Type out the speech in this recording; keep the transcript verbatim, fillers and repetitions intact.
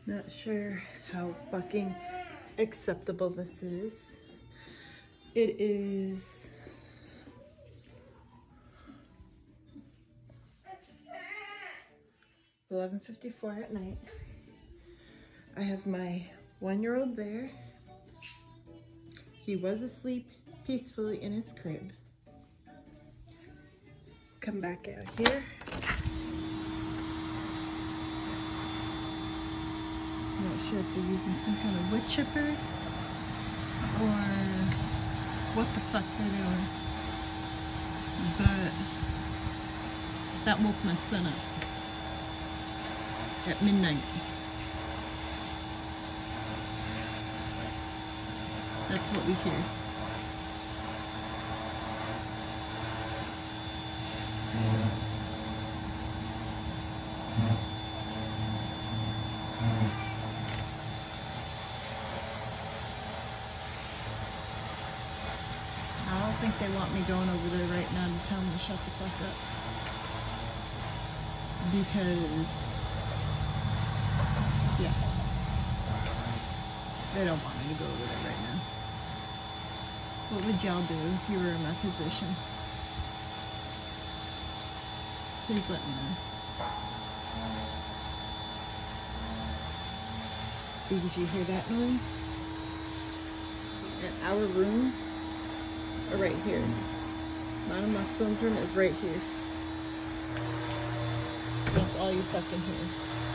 Not sure how fucking acceptable this is. It is eleven fifty-four at night. I have my one-year-old there. He was asleep peacefully in his crib. Come back out here. I'm not sure if they're using some kind of wood chipper or what the fuck they're doing. But that woke my son up at midnight. That's what we hear. I don't think they want me going over there right now to tell them to shut the fuck up. Because, yeah, they don't want me to go over there right now. What would y'all do if you were in my position? Please let me know. Did you hear that noise? And our rooms are right here. Mine and my son's room is right here. That's all you fucking hear.